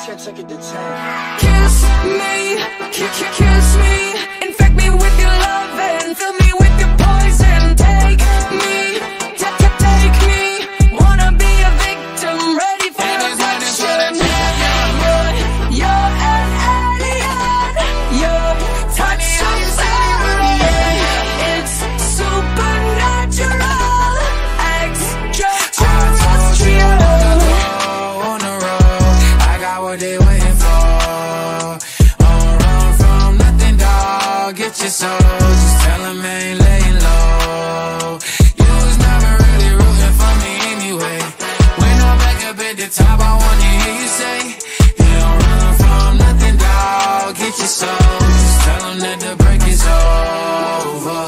can't take it to 10. Kiss me, kiss me, infect me with your love and fill me with your poison. Take me, take me, wanna be a victim, ready for action. You're an alien, your touch is alien. It's supernatural, extraterrestrial. On the road, I got what they waiting for. On run from nothing, dog. Get your soul, just tell them ain't laying low. You was never really rooting for me anyway. When I'm back up at the top, I wanna hear you say, you don't run from nothing, dog. Get your soul, just tell them that the break is over.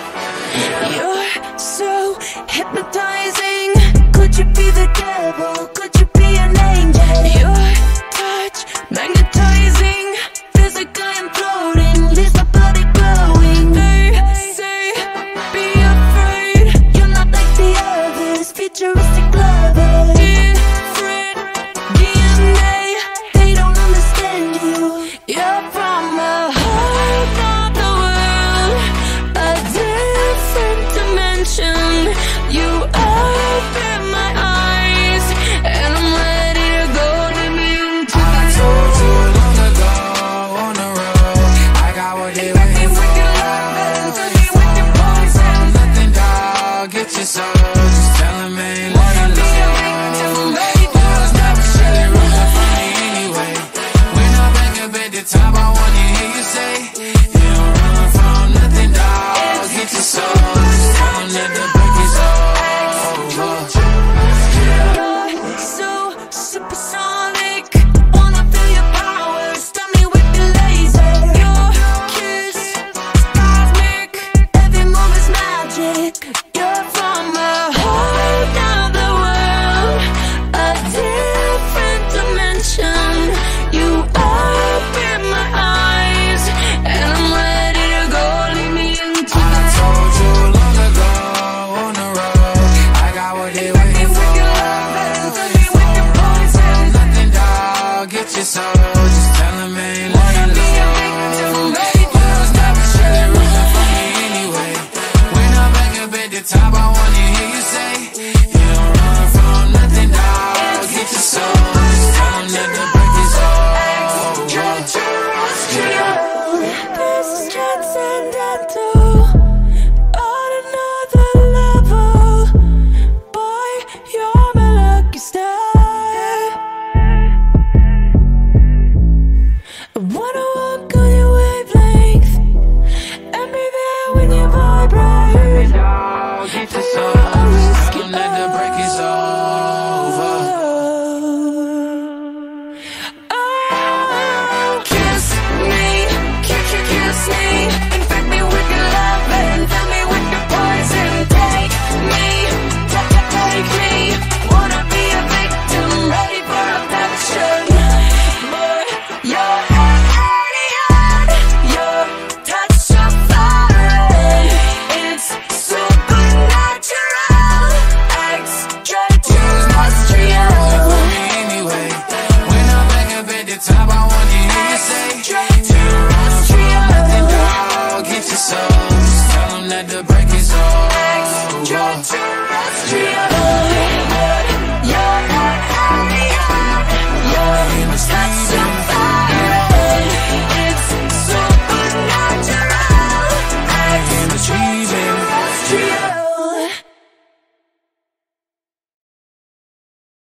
You're so hypnotizing. Could you be the devil? Could you be an angel? Your touch magnetizing, physically imploding, leaves my body glowing. They say, be afraid. You're not like the others, futuristic lovers. Different DNA, they don't understand you. You're from a whole other world, a different dimension. You open my eyes, and I'm ready to go to me into I told you long ago on the road, I got what they waiting for. with your love and fill me with your poison. Nothing, dog. Get your soul, just tell them ain't laying Be a low. victim, ready for You was never really rooting for me anyway. When I'm back up at the top, I wanna hear you say, you don't run from nothing, dog. Get your soul, just tell them that the break is over. You're so supersonic, wanna feel your power, stun me with your laser. Your kiss is cosmic, every move is magic. You're from a whole other world, a different dimension. You open my eyes, and I'm ready to go. Lead me into I told you long ago on the road, I got what they waiting for. your love and fill me with your poison. Nothing, dog. Get your soul, just tell them ain't laying Be a low. victim, ready for You was never really rooting for me anyway. When I'm back up at the top, I wanna hear you say,